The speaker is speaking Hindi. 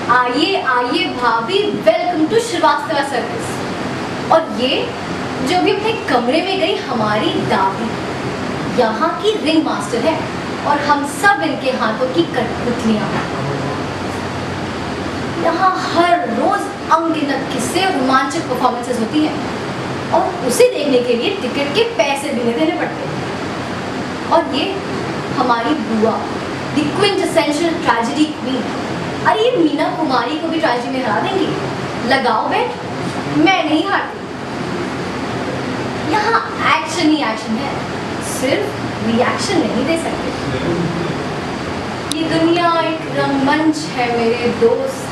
आइए आइए भाभी, वेलकम टू श्रीवास्तव सर्विस। और ये जो भी अपने कमरे में गई हमारी दादी, यहाँ की रिंग मास्टर है और हम सब इनके हाथों की कठपुतलियाँ। यहाँ हर रोज अनगिनत किस्से और रोमांचक परफॉर्मेंसेस होती हैं और उसे देखने के लिए टिकट के पैसे भी नहीं देने पड़ते। और ये हमारी बुआ, द क्विंटेसेंशियल ट्रेजेडी क्वीन। अरे ये मीना कुमारी को भी ट्रेजेडी में हरा देंगी। लगाओ बेट, मैं नहीं हारती। यहाँ एक्शन ही एक्शन है, सिर्फ रिएक्शन नहीं दे सकते। ये दुनिया एक रंगमंच है मेरे दोस्त।